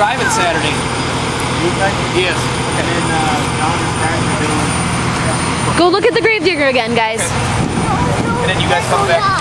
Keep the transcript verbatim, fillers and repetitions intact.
driving Saturday. He is. And then uh, John and Brad are doing. Go look at the gravedigger again, guys. And then you guys come back.